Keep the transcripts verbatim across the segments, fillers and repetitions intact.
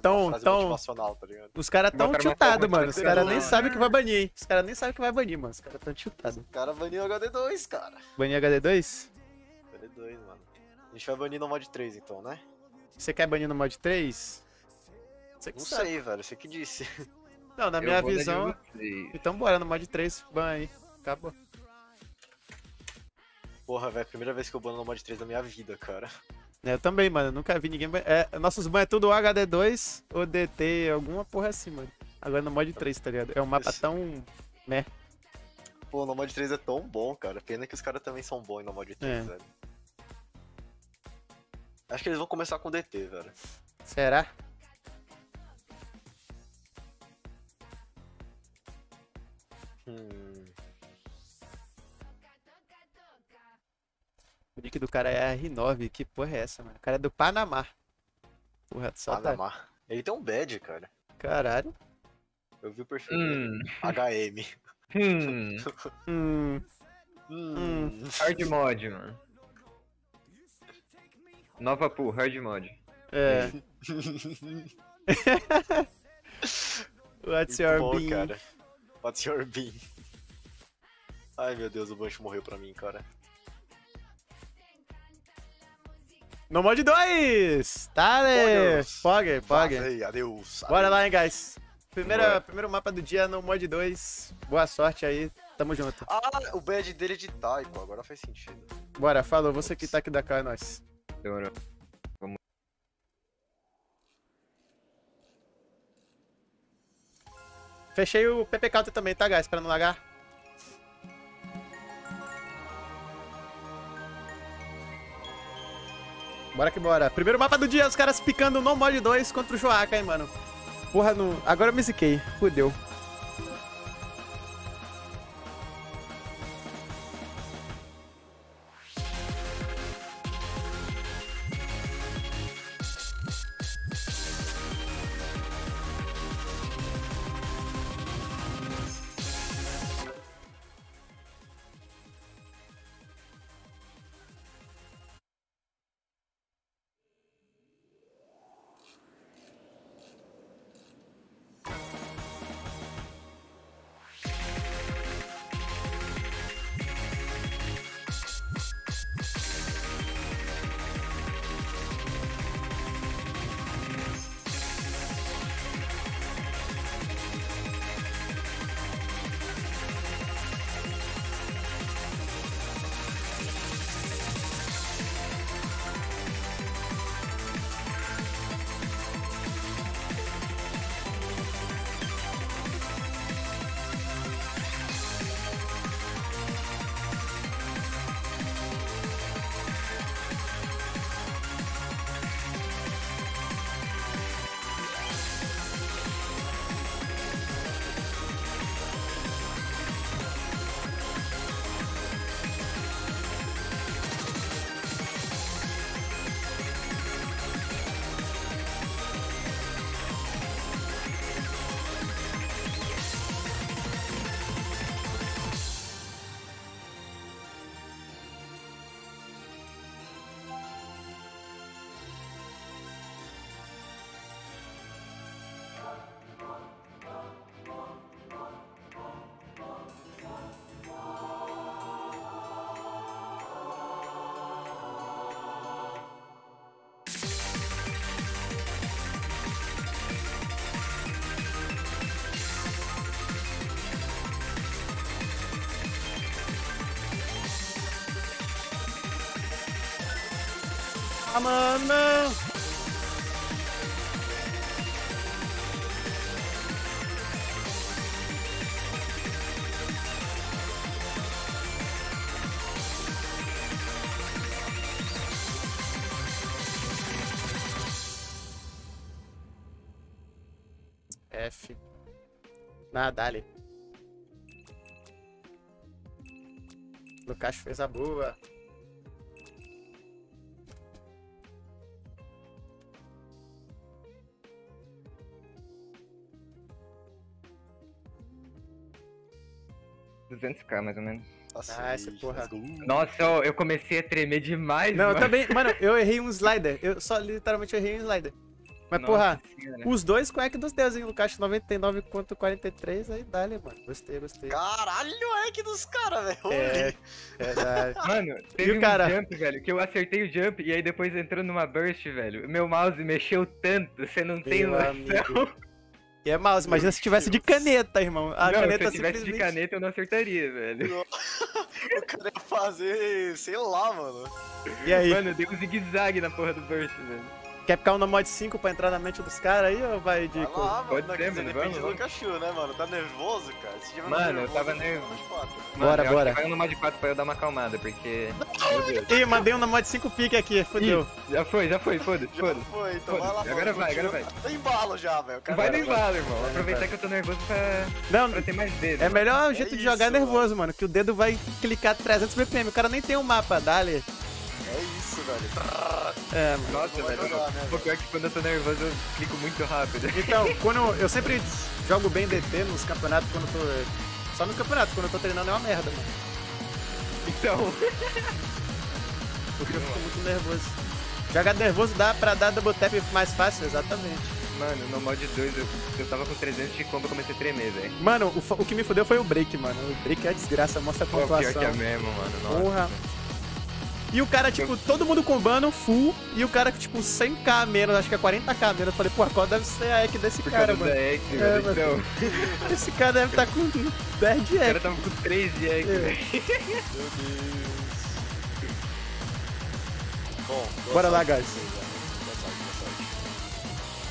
tão, frase tão... motivacional, tá ligado? Os caras tão Botaram uma tiltados, forma mano. Os de caras nem fazer- sabem que vai banir, hein? Os caras nem sabem que vai banir, mano. Os caras tão tiltados. O cara baniu o H D dois, cara. Banir H D dois? H D dois, mano. A gente vai banir no mod três, então, né? Você quer banir no mod três? Você que Não sabe. sei, velho. Você que disse. Não, na Eu minha vou na de visão... vocês. Então bora no mod três, ban aí. Acabou. Porra, velho. Primeira vez que eu bano no mod três da minha vida, cara. É, eu também, mano. Nunca vi ninguém ban... É, nossos ban é tudo H D dois ou D T, alguma porra assim, mano. Agora no mod três, tá ligado? É um mapa Isso. tão... Né? Pô, no mod três é tão bom, cara. Pena que os caras também são bons no mod três, É. velho. Acho que eles vão começar com D T, velho. Será? Hum. O nick do cara é R nove. Que porra é essa, mano? O cara é do Panamá. Porra, só tá... Panamá. Ele tem um badge, cara. Caralho. Eu vi o perfil dele. Hum, H M. hum, Hum... Hum. hard mod, mano. Nova pool, hard mod. É. What's Muito your bom, bean? cara. What's your bean? Ai, meu Deus, o Bunch morreu pra mim, cara. No mod dois! Tá, né? Fogger, Fogger. Vazei, adeus. Bora adeus. lá, hein, guys. Primeira, Bora. primeiro mapa do dia no mod dois. Boa sorte aí. Tamo junto. Ah, o badge dele é de Taiko, agora faz sentido. Bora, falou. Você que tá aqui da cá, é nóis. Demorou. Fechei o P P Counter também, tá, guys? Pra não lagar. Bora que bora. Primeiro mapa do dia, os caras picando no mod dois contra o Joaca, hein, mano. Porra, no... agora eu me ziquei. Fudeu. Ah, mano. F. Nada, ali. Lucas fez a boa. duzentos k mais ou menos. Nossa, Ah, essa aí, porra. let's go. Nossa, eu, eu comecei a tremer demais, Não, eu mano. também. Mano, eu errei um slider. Eu só literalmente errei um slider. Mas, Nossa porra, senhora. os dois com Eck dos deuses, hein? O caixa noventa e nove contra quarenta e três, aí dá-lhe, mano. Gostei, gostei. Caralho, é que dos caras, velho. É, verdade. Mano, teve o um cara? jump, velho, que eu acertei o jump e aí depois entrou numa burst, velho. Meu mouse mexeu tanto, você não tem Meu noção. amigo. E é mouse, imagina se tivesse de caneta, irmão. A não, caneta se eu tivesse simplesmente... de caneta eu não acertaria, velho. O cara ia fazer, sei lá, mano. E aí, Mano, deu um zigue-zague na porra do burst, velho. quer ficar um no mod cinco pra entrar na mente dos caras aí ou vai de... Vai lá, mano. Pode Não, ser, quer dizer, mano, depende vamos, do vamos. cachorro, né, mano? Tá nervoso, cara? Se tiver Mano, eu nervoso, tava vai nervoso. mais quatro. Mano, Bora, eu acho bora. que vai no mod quatro pra eu dar uma acalmada, porque... Meu Deus. Ih, mandei um no mod cinco pique aqui, fodeu. Ih, já foi, já foi, foda-se, Já foda-se. foi, então Foda-se. vai lá. Agora mano, vai, agora continua. Tá embalo já, velho. O cara Vai no vai- embalo, irmão. Vai, Aproveitar vai. que eu tô nervoso pra, Não, pra ter mais dedo. é melhor o jeito É de jogar isso, nervoso, mano. Que o dedo vai clicar trezentos B P M. O cara nem tem um mapa, dá-lhe. É isso, velho. É, mano. Nossa, Não vai velho. jogar, né, Pô, velho? pior que quando eu tô nervoso eu clico muito rápido. Então, quando eu sempre jogo bem D T nos campeonatos, quando eu tô... Só nos campeonatos, quando eu tô treinando é uma merda, mano. Então, Porque eu fico muito nervoso. Jogar nervoso dá pra dar double tap mais fácil, exatamente. mano, no mod dois eu, eu tava com trezentos de combo e comecei a tremer, velho. Mano, o, fo- o que me fudeu foi o break, mano. O break é desgraça, mostra a Pô, pior pontuação. que é mesmo, mano. Nossa. Porra. E o cara, tipo, todo mundo combando full, e o cara, tipo, cem k menos, acho que é quarenta k menos. Eu falei, pô, qual deve ser a E Q desse Por cara, causa mano? da X, É, velho. mano. Então, Esse cara deve estar com dez de o cara E Q. tava com três de X, É. velho. Meu Deus. Bom, boa Bora lá, sorte pra guys. vocês, velho. Boa sorte, boa sorte.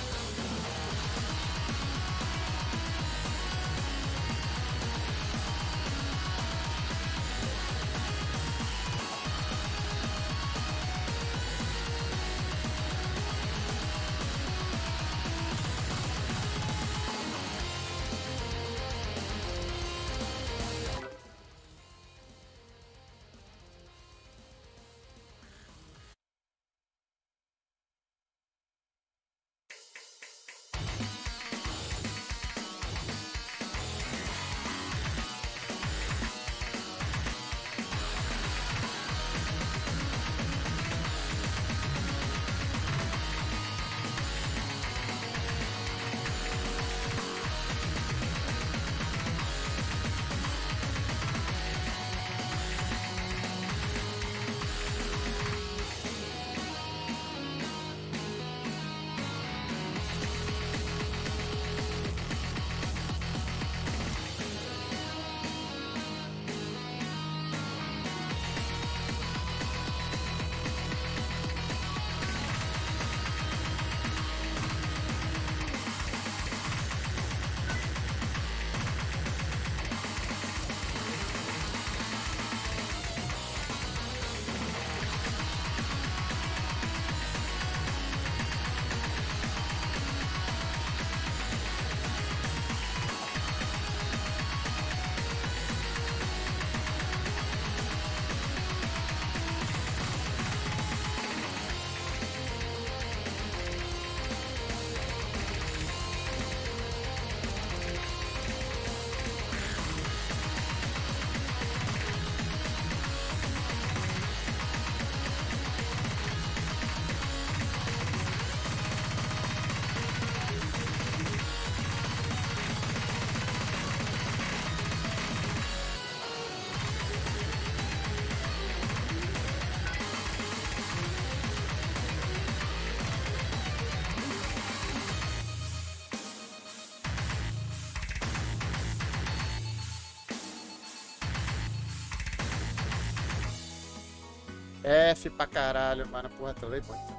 F pra caralho, mano. Porra, trolei muito.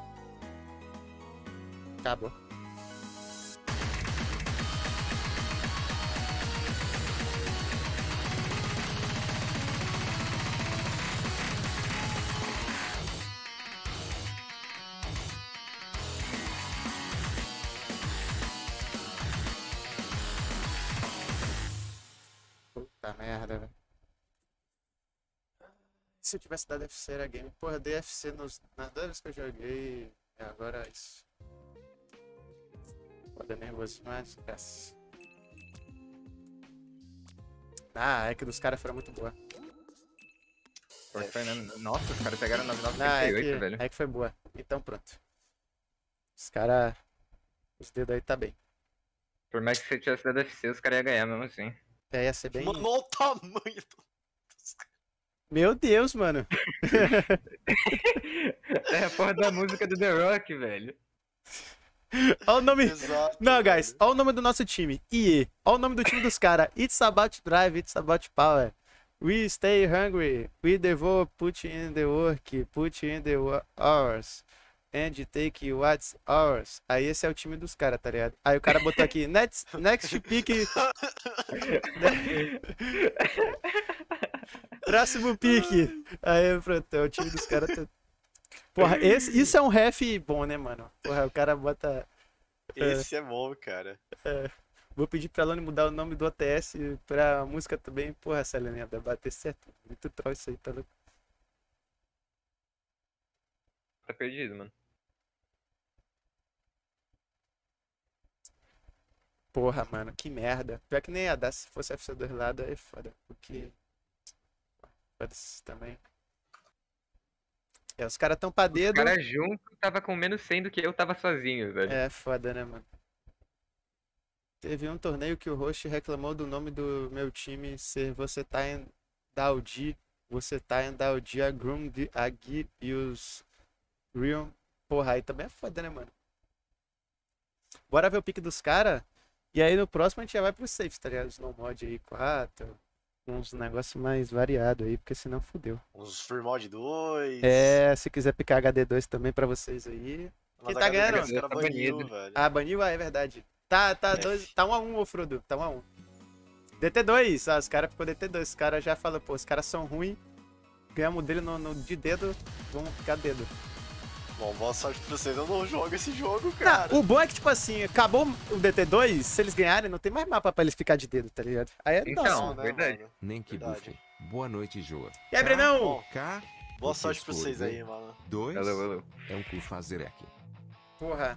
Acabou. Puta merda, velho. Se eu tivesse dado F C era game. Porra, eu dei F C nos, nas duas vezes que eu joguei. E agora é isso. Foda, nervoso demais, esquece. Ah, é que dos caras foram muito boa. Porra, Fernando. Nossa, os caras pegaram nove nove Não, é oito, que, velho. é que foi boa. Então pronto. Os caras. Os dedos aí tá bem. Por mais que você tivesse dado F C, os caras iam ganhar mesmo assim. É, ia ser bem. Mano, olha o tamanho do... Meu Deus, mano. É a porra da música do The Rock, velho. Olha o nome. Exato, Não, guys, velho. olha o nome do nosso time. I E. Olha o nome do time dos caras. It's about drive, it's about power. We stay hungry. We devour, put in the work, put in the wo- hours. And take what's ours. Aí esse é o time dos caras, tá ligado? Aí o cara botou aqui, next, next pick. Próximo pique. Aí pronto, é o time dos caras. Tá... Porra, esse, isso é um ref bom, né, mano? Porra, o cara bota. Esse é bom, cara. Vou pedir pra Lone mudar o nome do O T S pra música também. Porra, essa Helena deve bater certo. Muito troll isso aí, tá louco? Tá perdido, mano. Porra, mano, que merda. Pior que nem ia dar se fosse F C dois lado, aí é foda. Porque. Foda-se também. É, os caras tão pra Os dedo. caras juntos tava com menos cem do que eu tava sozinho, velho. É foda, né, mano? Teve um torneio que o host reclamou do nome do meu time ser Você tá em Daudi, Você tá em Daudi, a Grum, a Gui e os Rion. Porra, aí também é foda, né, mano? Bora ver o pique dos caras. E aí no próximo a gente já vai pro safe, tá ligado? Snow mod aí, quatro. Uns negócios mais variados aí, porque senão fudeu. Uns Free Mod dois. É, se quiser picar H D dois também pra vocês aí. Mas Quem a tá galera ganhando? dos caras Tá baniu, banido. velho. Ah, baniu? Ah, é verdade. Tá, tá, dois, tá um a um, ô Frodo. Tá um a um. D T dois, ah, os caras ficou D T dois. Os caras já falam, pô, os caras são ruins. Ganhamos dele no, no, de dedo, vamos ficar dedo. Bom, boa sorte pra vocês. Eu não jogo esse jogo, Não, cara. o bom é que, tipo assim, acabou o D T dois, se eles ganharem, não tem mais mapa pra eles ficar de dedo, tá ligado? Aí é Então, nossa. Não, né, verdade. mano? Nem que Verdade. bufe. Boa noite, Joa. E aí, Brenão? Bom, K. boa você sorte pra vocês escolhe. aí, mano. Dois Valeu, valeu. é um cu fazer aqui. Porra.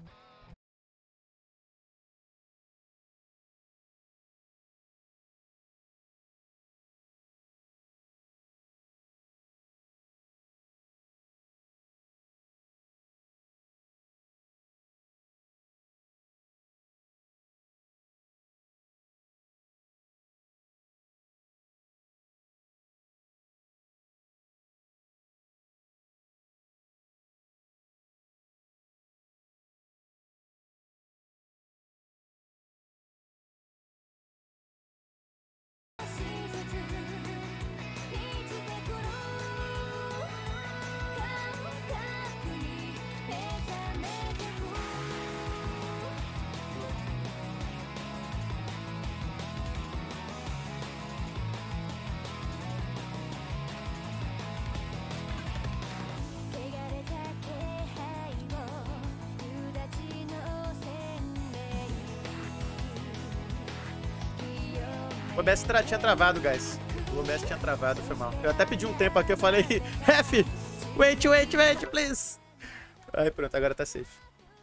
O O B S tra tinha travado, guys. O O B S tinha travado, foi mal. Eu até pedi um tempo aqui, eu falei, Ref, wait, wait, wait, please. Aí pronto, agora tá safe.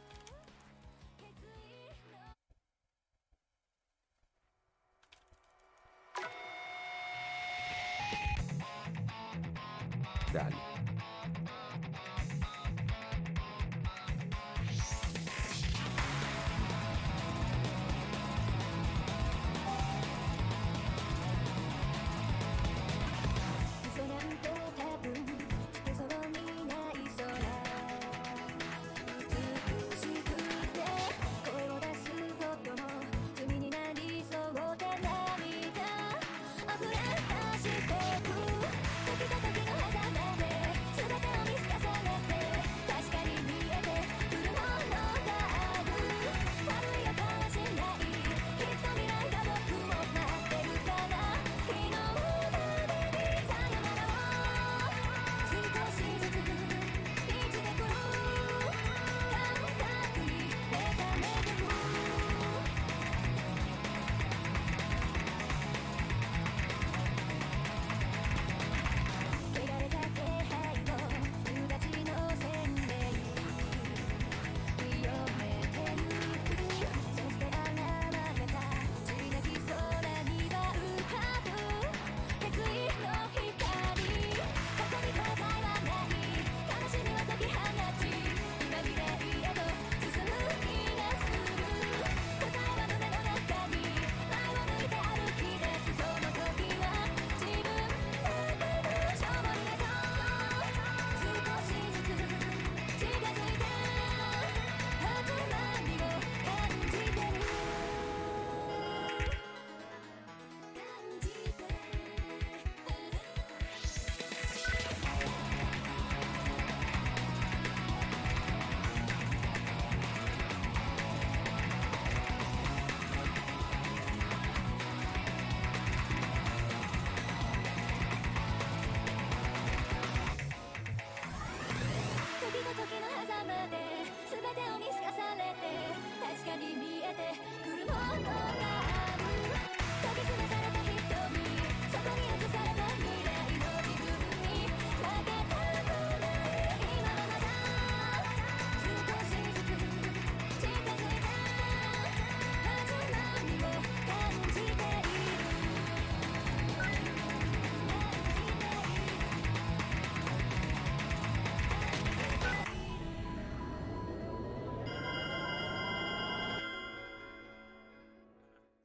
Dali.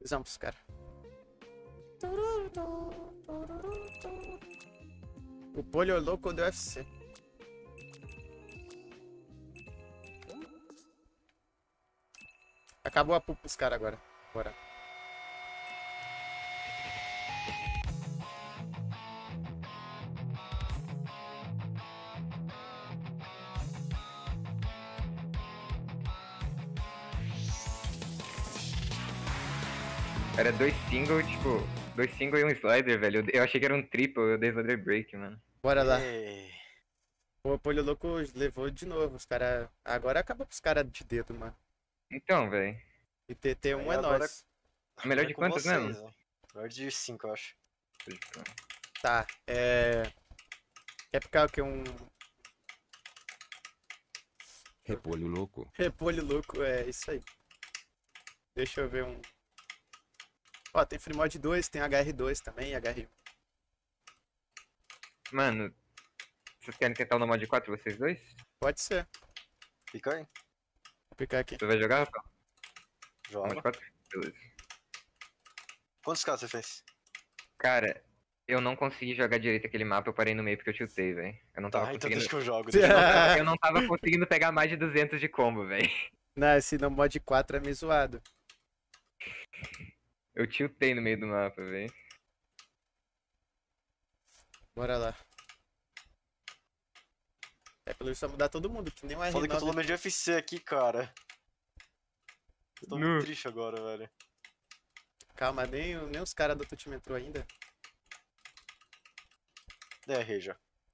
Visão pros caras. O Polho Louco do U F C. Acabou a pupa pros caras agora. Bora. Era dois single, tipo, dois single e um slider, velho. Eu- Eu achei que era um triple, eu dei slider break, mano. Bora lá. Ei. O Polho Louco levou de novo. Os caras. Agora acabou pros caras de dedo, mano. Então, velho. E T T um Aí é agora- nós. Melhor É de com quantas vocês, mesmo? né? Melhor de cinco, eu acho. Tá, é. Quer ficar o que? Um Repolho louco. repolho louco? É isso aí. Deixa eu ver um. Ó, tem Free Mod dois, tem H R dois também, H R um. Mano, vocês querem tentar o no mod quatro, vocês dois? Pode ser. Fica aí. Vou picar aqui. Você vai jogar, Rafael? No mod Joga. quatro? Beleza. Quantos caras você fez? Cara, eu não consegui jogar direito aquele mapa, eu parei no meio porque eu tiltei, velho. Eu não tava Tá, então conseguindo. deixa que eu jogo. Sim. deixa eu jogar. Eu não tava conseguindo pegar mais de duzentos de combo, velho. Não, esse no mod quatro é meio zoado. Eu tiltei no meio do mapa, velho. Bora lá. É pelo isso vai mudar todo mundo, que nem o R Foda que eu tô no nove. meio de U F C aqui, cara. Eu tô Nu. muito triste agora, velho. Calma, nem, o- nem os caras do outro time entrou ainda. É, Reja.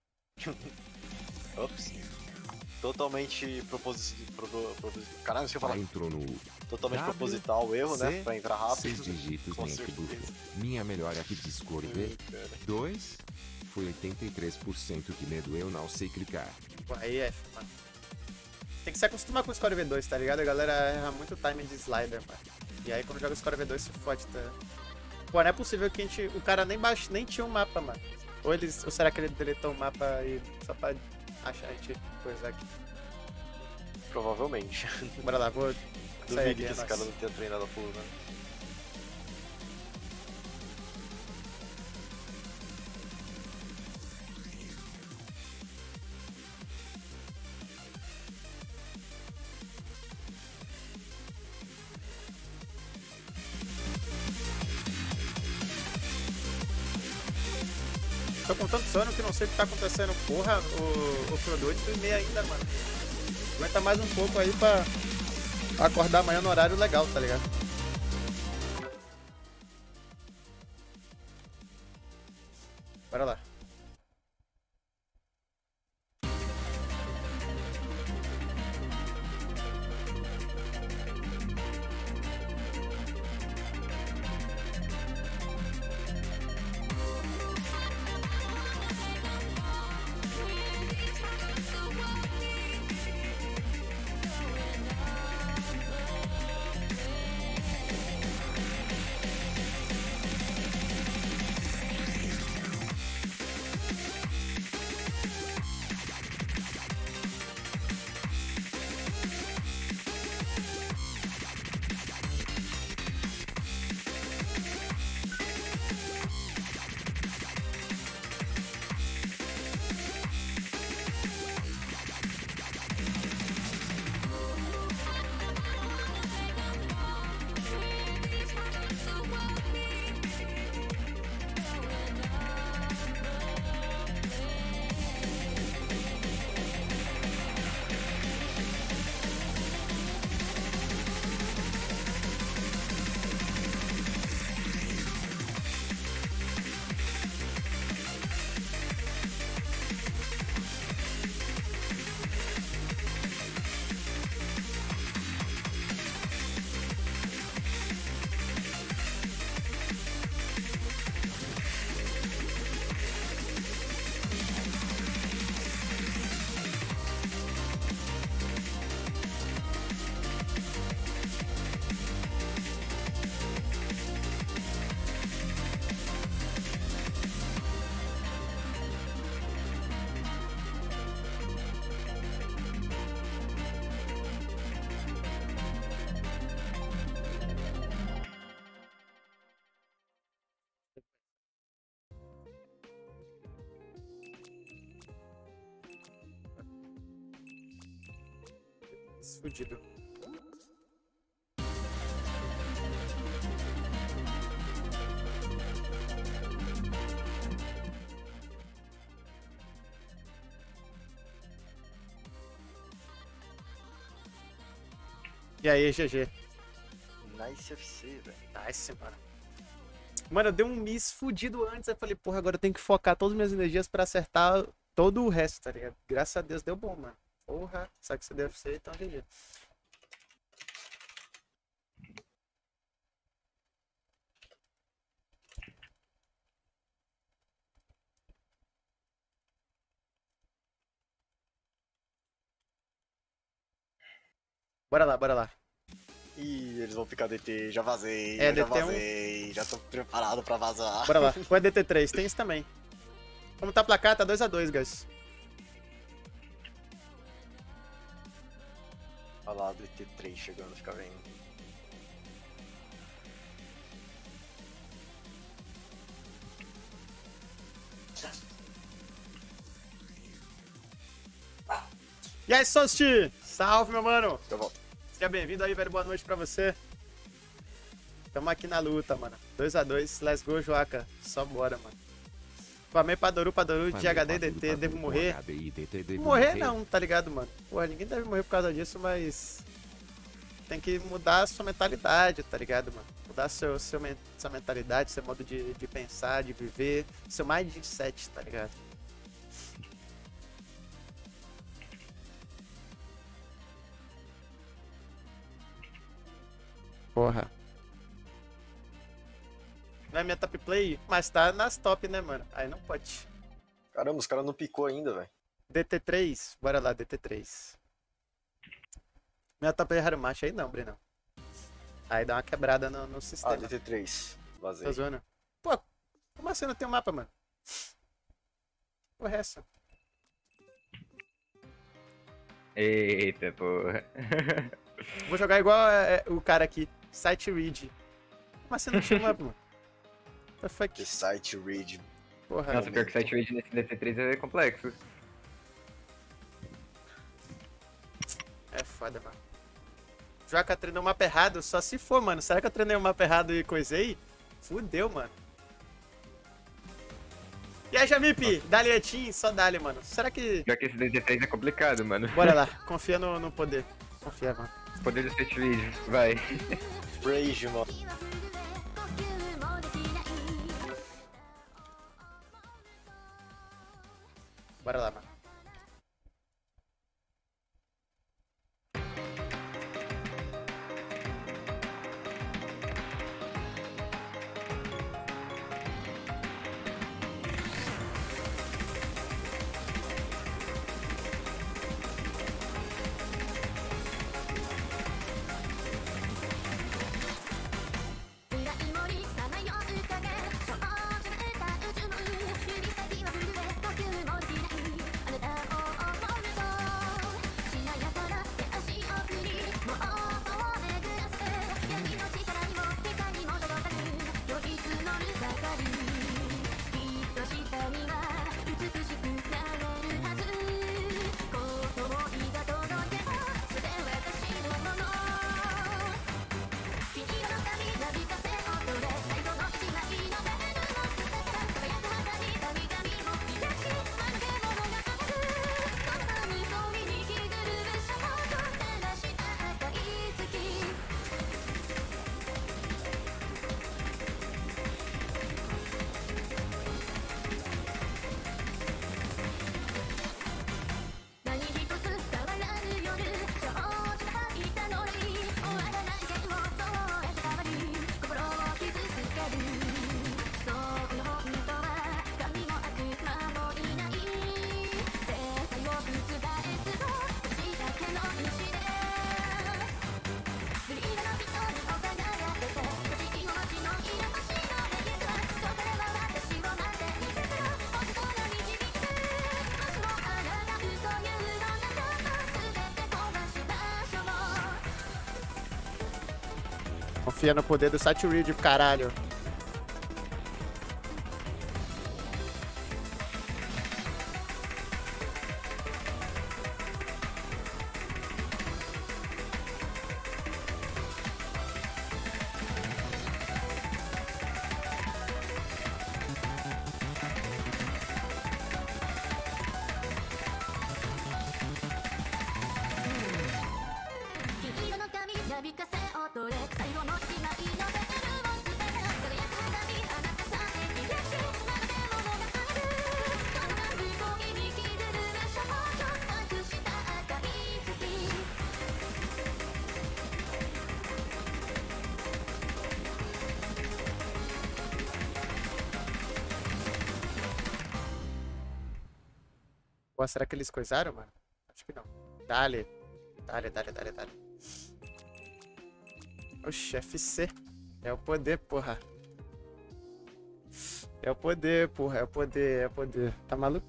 Ops. Totalmente proposital. Pro, pro, caralho, não sei Pai falar. entrou no Totalmente W, proposital o erro, C, né? Pra entrar seis rápido. dígitos Com link certeza. duplo. Minha melhor app Discord. Hum, cara. dois. Foi oitenta e três por cento que medo eu não sei clicar. Pô, aí é, mano. Tem que se acostumar com o Score V dois, tá ligado? A galera erra muito timing de slider, mano. E aí quando joga Score V dois se fode, tá? Pô, não é possível que a gente. O cara nem baixo, nem tinha um mapa, mano. Ou, eles, ou será que ele deletou o mapa e só pra achar a gente coisa aqui? Provavelmente. Bora lá, vou sair Duvido aqui. que É esse nóis. cara não tenha treinado a full, né? Tô com tanto sono que não sei o que tá acontecendo. Porra, o, o Frodo oito e meia ainda, mano. Aguenta mais um pouco aí pra acordar amanhã no horário legal, tá ligado? Bora lá. Fudido. E aí, G G? Nice F C, velho. Nice, mano. Mano, eu dei um miss fudido antes, aí falei, porra, agora eu tenho que focar todas as minhas energias pra acertar todo o resto, tá ligado? Graças a Deus deu bom, mano. Porra, só que você deve ser, então G G. Bora lá, bora lá. Ih, eles vão picar D T, já vazei, É, eu já D T é um- vazei, já tô preparado pra vazar. Bora lá. O E D T três, tem isso também. Como tá o placar, tá dois a dois, guys. Olha lá, D T três chegando, fica vendo. E aí, Sosti? Salve, meu mano. Eu volto. Seja bem-vindo aí, velho. Boa noite pra você. Tamo aqui na luta, mano. dois a dois, let's go, Joaca. Só bora, mano. Famei Padoru, Padoru, de H D, D T, devo morrer? Morrer não, tá ligado, mano? Porra, ninguém deve morrer por causa disso, mas... Tem que mudar a sua mentalidade, tá ligado, mano? Mudar seu, seu, men- sua mentalidade, seu modo de, de pensar, de viver, seu mindset, tá ligado? Porra. Não é minha top play, mas tá nas top, né, mano? Aí não pode. Caramba, os caras não picou ainda, velho. D T três, bora lá, D T três. Minha top play é Harumachi aí não, Brenão. Aí dá uma quebrada no, no Ah, sistema. D T três. Vazei. Tô zoando. Pô, como assim não tem um mapa, mano? Porra, é essa? Eita, porra. Vou jogar igual é, é, o cara aqui, Site Read. Como assim não tinha um mapa, mano? What the fuck? The site read. Porra, Nossa, pior que o site rate nesse D T três é complexo. é foda, mano. Joca treinou o mapa errado, só se for, mano. Será que eu treinei o mapa errado e coisei? Fudeu, mano. E aí, Jamip? Dali Etim, só dali, mano. Será que... Pior que esse D T três é complicado, mano. Bora lá, confia no, no poder. Confia, mano. Poder do site rate, vai. Rage, mano. Bora lá, mano. Confia no poder do Site Read, caralho. Pô, será que eles coisaram, mano? Acho que não. Dale. Dale, dale, dale, dale. Oxe, F C. É o poder, porra. É o poder, porra. É o poder, é o poder. Tá maluco?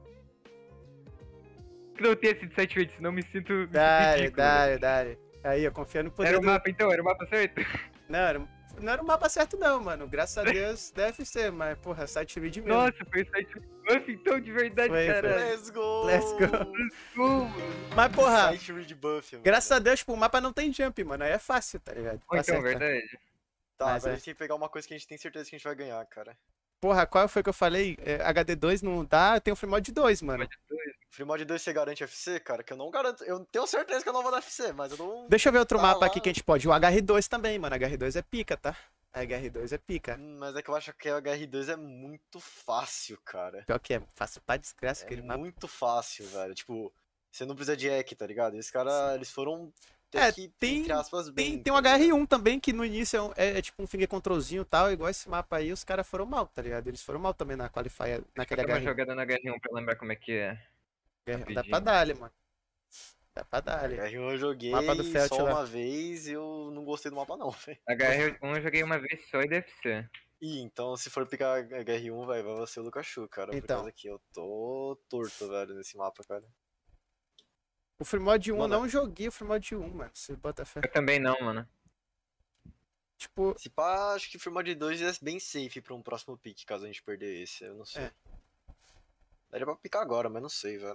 Não tem esse de sete vezes, senão me sinto, me sinto Dale, ridículo. dale, dale. Aí, eu confio no poder Era o do... mapa então, era o mapa certo. Não, era... não era o mapa certo não, mano. Graças a Deus deve ser, mas, porra, site read mesmo. Nossa, foi o site buff então, de verdade, Foi, foi. cara. Let's go! Let's go. Uh, Mas, porra, Site read buff, mano. graças a Deus, tipo, o mapa não tem jump, mano. Aí é fácil, tá ligado? Ou Tá então, certo. verdade. Tá, Mas agora é. a gente tem que pegar uma coisa que a gente tem certeza que a gente vai ganhar, cara. Porra, qual foi que eu falei? É, H D dois não dá, tem o Free Mod dois, mano. Free Mod dois você garante F C, cara? Que eu não garanto. Eu tenho certeza que eu não vou dar F C, mas eu não. Deixa eu ver outro Tá mapa lá. aqui que a gente pode. O H R dois também, mano. H R dois é pica, tá? H R dois é pica. Hum, Mas é que eu acho que o H R dois é muito fácil, cara. Pior que é fácil pra desgraça É aquele mapa. muito fácil, velho. Tipo, você não precisa de hack, tá ligado? Esses caras, eles foram. É, que, tem- entre aspas, bem. Tem, tem um tá H R ligado? um também, que no início é, um- é- é tipo um finger controlzinho e tal, igual esse mapa aí, os caras foram mal, tá ligado? Eles foram mal também na qualifier, naquele Eu tava H R um. jogando na H R um pra lembrar como é que é. Dá rapidinho. pra dar, mano. Dá pra dar. H R um eu joguei Mapa do Felt só lá. uma vez e eu não gostei do mapa, não, velho. H R um eu joguei uma vez só e deve ser. Ih, então se for picar H R um, velho, vai ser o Lukachu, cara. Por Então. causa que eu tô torto, velho, nesse mapa, cara. O Free Mod um eu Mano. não joguei o Free Mod um, mano. Se bota fé. Eu também não, mano. Tipo, Se pá, acho que Free Mod dois é bem safe pra um próximo pick, caso a gente perder esse, eu não sei. É. Daria pra picar agora, mas não sei, velho.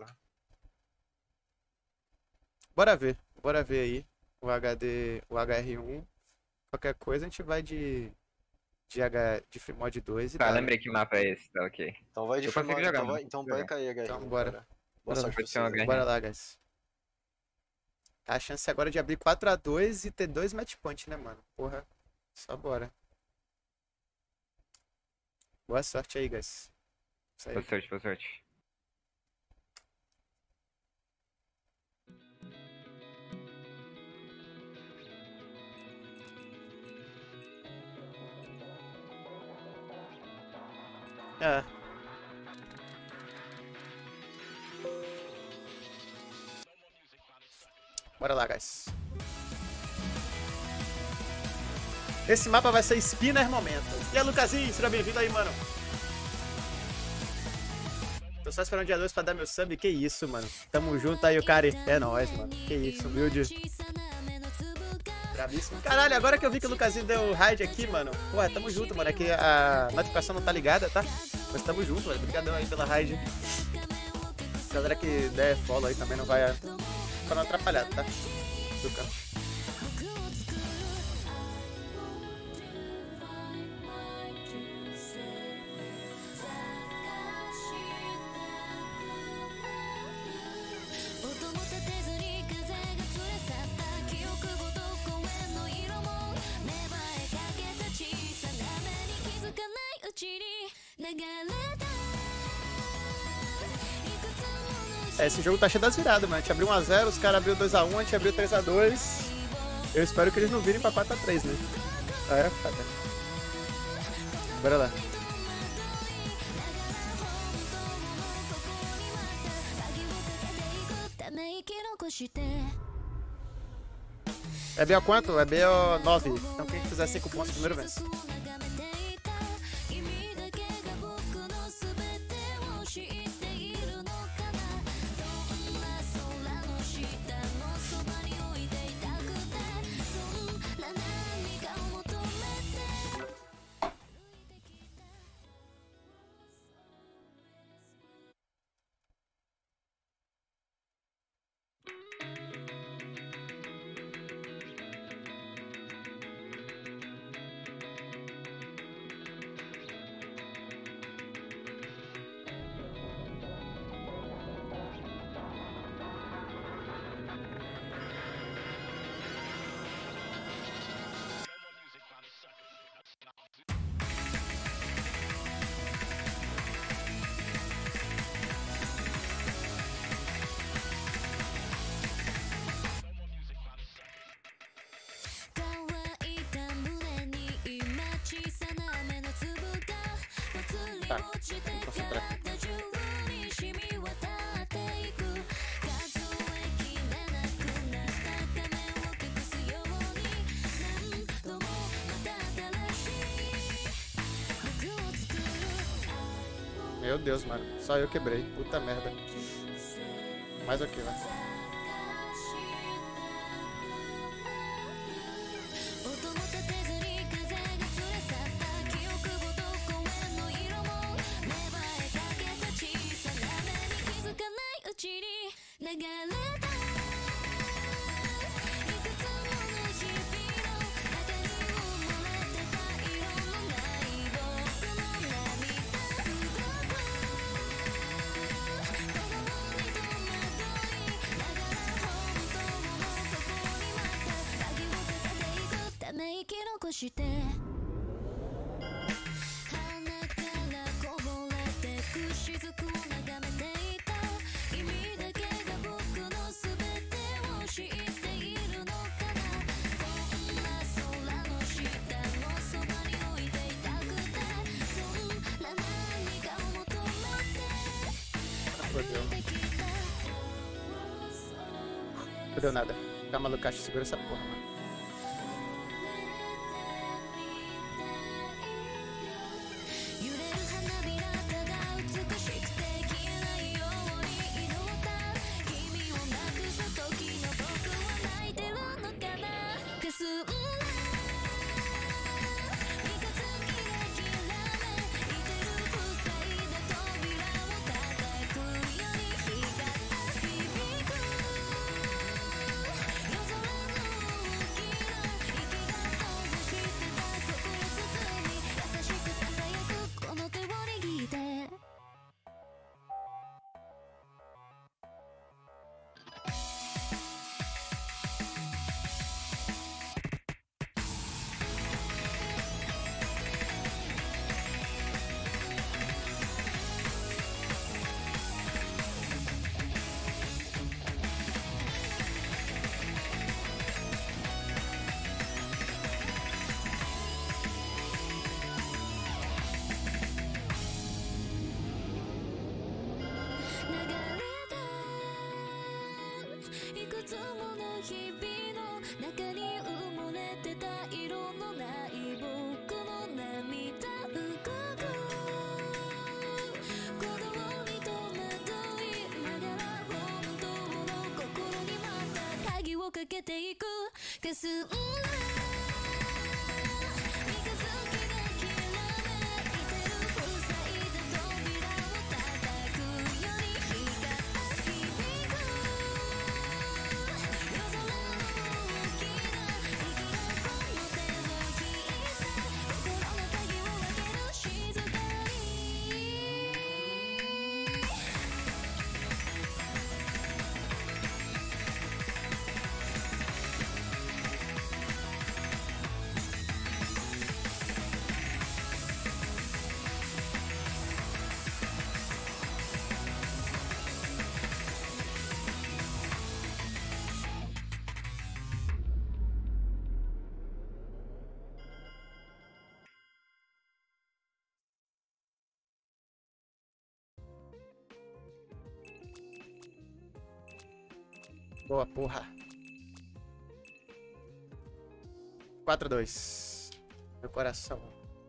bora ver. Bora ver aí o H D, o H R um. Qualquer coisa a gente vai de de H de Free Mod dois e Tá, dá, né? lembrei que mapa é esse, tá ok. Então vai de Eu Free consigo Mod, jogar, então mano, vai, então consigo vai jogar. cair H R um, Então, bora. cara. Boa Bora sorte lá. pra vocês. Pode ser um aí. H R um. Bora lá, guys. A chance agora é de abrir quatro a dois e ter dois match point, né, mano? Porra. Só bora. Boa sorte aí, guys. Isso aí. Boa sorte, boa sorte. É. Bora lá, guys. Esse mapa vai ser Spinner Momento. E aí, Lucasinho, seja bem-vindo aí, mano. Tô só esperando o dia dois pra dar meu sub. Que isso, mano. Tamo junto aí, o cara. É nóis, mano. Que isso, humilde. Brabíssimo. Caralho, agora que eu vi que o Lucasinho deu raid aqui, mano. Pô, tamo junto, mano. É que a notificação não tá ligada, tá? Mas tamo junto, mano. Obrigadão aí pela raid. Galera que der follow aí também não vai... Pra não atrapalhar, tá? Luca. É, esse jogo tá cheio das viradas, mano. A gente abriu um a zero, os caras abriu dois a um, a gente abriu três a dois. Eu espero que eles não virem pra quatro a três, né? Ah, é, foda. Bora lá. É B O quanto? É B O nove. Então quem fizer cinco pontos primeiro vence. Tá, vou concentrar aqui. Meu Deus, mano. Só eu quebrei. Puta merda. Mais aqui, vai. Fodeu. Fodeu nada. Calma, Lucas, segura essa porra, mano. Boa, porra. quatro a dois. Meu coração.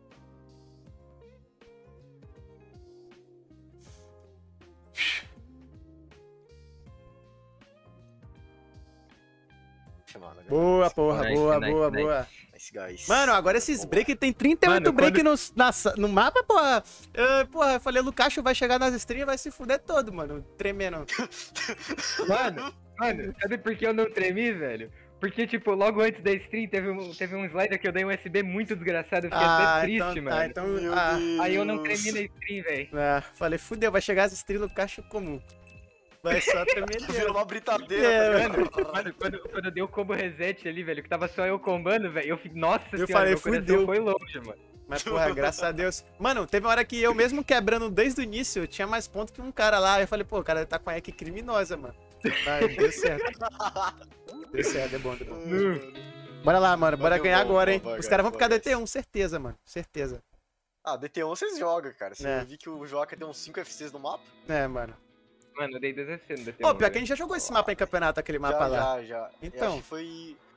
Mano, Boa, porra. Nice, Boa, nice, boa, nice. boa. Esse guys. Mano, agora esses break tem trinta e oito Mano, break quando- no, na sa- no mapa, porra. Eu, porra, eu falei, Lucacho vai chegar nas streams e vai se fuder todo, mano. Tremendo. Mano, mano, sabe por que eu não tremi, velho? Porque, tipo, logo antes da stream teve um, teve um slider que eu dei um U S B muito desgraçado, eu fiquei Ah, até triste, então, mano. tá, então, Meu ah, Deus. Aí eu não tremi na stream, velho. ah, falei, fudeu, vai chegar as streams Lucacho comum. Vai só tremer. Virou uma britadeira, É, tá ligado? Mano, mano quando, quando eu dei o combo reset ali, velho, que tava só eu combando, velho, eu fiquei, nossa Eu senhora, falei, meu coração fudeu. foi longe, mano. Mas, porra, graças a Deus. Mano, teve uma hora que eu mesmo quebrando desde o início, eu tinha mais ponto que um cara lá. Eu falei, pô, o cara tá com a E Q criminosa, mano. Mas deu certo. Deu certo, é bom, é bom. Bora lá, mano. Bora Deu ganhar bom, agora, hein. bom, Os caras vão ficar guys. D T um, certeza, mano. Certeza. Ah, D T um vocês jogam, cara. Você É. viu que o Joca tem uns cinco F Cs no mapa? É, mano. Mano, eu dei dois F C no D T Ô, um, pior que a velho. gente já jogou esse mapa em campeonato, aquele mapa já, lá. já, já. Eu Então. acho que foi...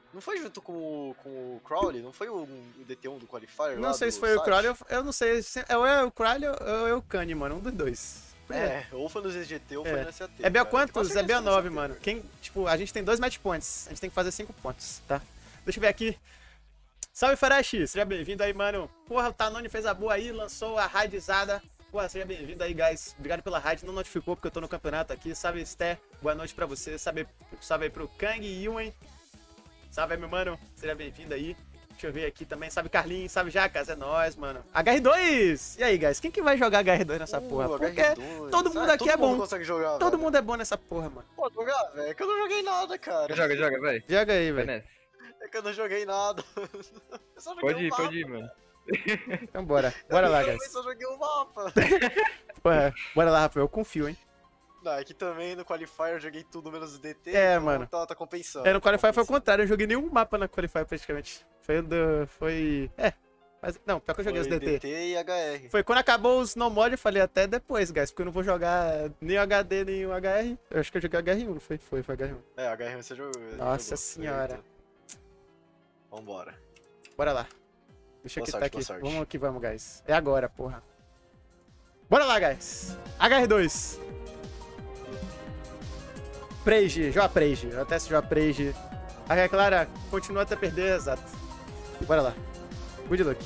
Não foi junto com o, com o Crowley? Não foi o, o D T um do Qualifier? Não lá sei do se foi o site? Crowley, eu, eu não sei. se- É ou é o Crowley ou é o Kanye, mano. Um dos dois. É, ou foi no Z G T ou foi É. no S A T. É B O cara. quantos? Quase É B O certeza nove, foi no mano. Quem, tipo, a gente tem dois match points. A gente tem que fazer cinco pontos, tá? Deixa eu ver aqui. Salve, Farashi. Seja bem-vindo aí, mano. Porra, o Tanone fez a boa aí, lançou a raidizada. Porra, seja bem-vindo aí, guys. Obrigado pela raid. Não notificou porque eu tô no campeonato aqui. Salve, Sté. Boa noite pra você. Salve, salve aí pro Kang Yuen. Salve aí, meu mano. Seja bem-vindo aí. Deixa eu ver aqui também. Salve, Carlinhos. Salve, Jacas. É nóis, mano. H R dois! E aí, guys? Quem que vai jogar H R dois nessa Uh, porra? Porque H R dois. todo mundo Ah, aqui todo é bom. mundo consegue jogar, todo velho. mundo é bom nessa porra, mano. Pode jogar, velho. É que eu não joguei nada, cara. Joga, joga, vai. Joga aí, Vai velho. nessa. É que eu não joguei nada. Eu só joguei Pode um ir, mapa. pode ir, mano. Então bora. Bora lá, Eu guys. só joguei um mapa. Porra, bora lá, Rafael. Eu confio, hein. Não, aqui também no Qualifier eu joguei tudo menos o D T. É, então mano. Tá, tá compensando. É, no tá Qualify foi o compensando. contrário. Eu joguei nenhum mapa na Qualify praticamente. Foi o do... Foi... É. Mas, não, pior que eu joguei os Foi D T. e H R. Foi quando acabou os no mod, eu falei até depois, guys. Porque eu não vou jogar nem o H D, nem o H R. Eu acho que eu joguei o H R um, não foi? Foi, foi H R um. É, H R você jogou. Nossa jogou. senhora. Eita. Vambora. Bora lá. Deixa eu Boa quitar sorte, boa aqui. sorte. Vamos que vamos, guys. É agora, porra. Bora lá, guys. H R dois. Preige, Joa Preige. Eu até Joa Preige. A Clara continua até perder, exato. Bora lá. Good luck.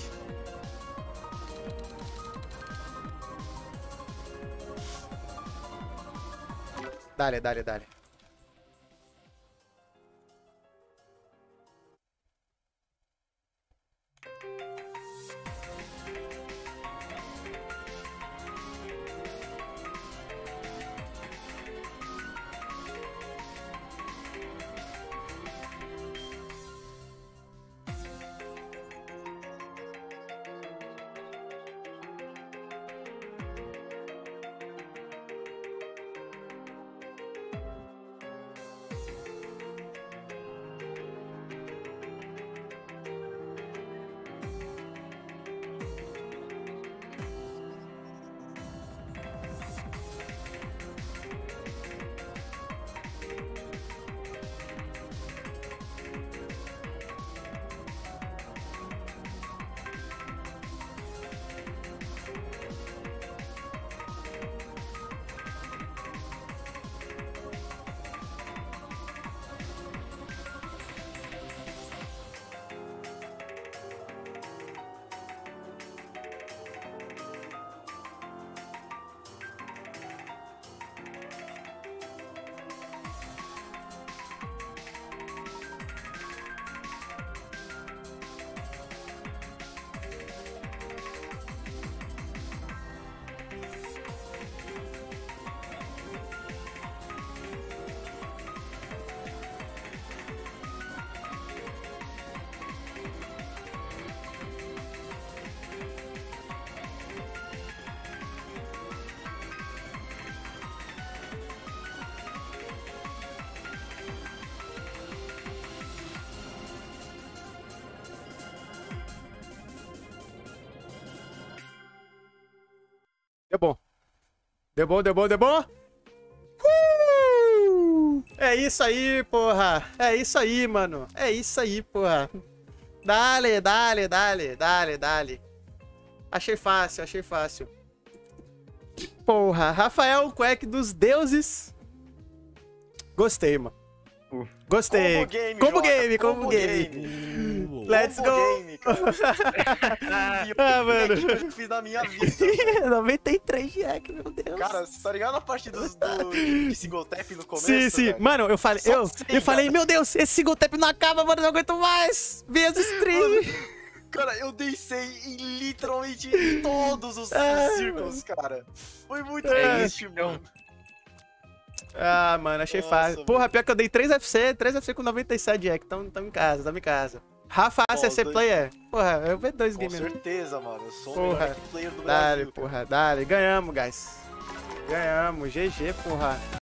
Dale, dale, dale. Deu bom. Deu bom, deu bom, deu bom. Uh! É isso aí, porra. É isso aí, mano. É isso aí, porra. Dale, dale, dale, dale, dale. Achei fácil, achei fácil. Porra, Rafael Quack dos deuses. Gostei, mano. Uh. Gostei. Combo game, Combo Jota, game, combo combo game. game. Let's Combo go. game, cara. Ah, mano. Que eu fiz na minha vida. noventa e três de hack, meu Deus. Cara, você tá ligado na parte dos, do, de single tap no começo? Sim, sim. velho? Mano, eu falei, Só eu, sei, eu falei, cara. meu Deus, esse single tap não acaba, mano, não aguento mais. Vê as streams. Cara, eu descei em literalmente todos os, os Ah, círculos, cara. Foi muito É, triste, então. mano. Ah, mano, achei Nossa, fácil. velho. Porra, pior que eu dei três F C, três F C com noventa e sete de hack. Tamo, tamo em casa, tamo em casa. Rafa, Ó, C C dois- player. Porra, eu vi dois Com games. certeza, mano. Eu sou o Porra. melhor player do Dale, Brasil. porra, dale. Ganhamos, guys. Ganhamos, G G, porra.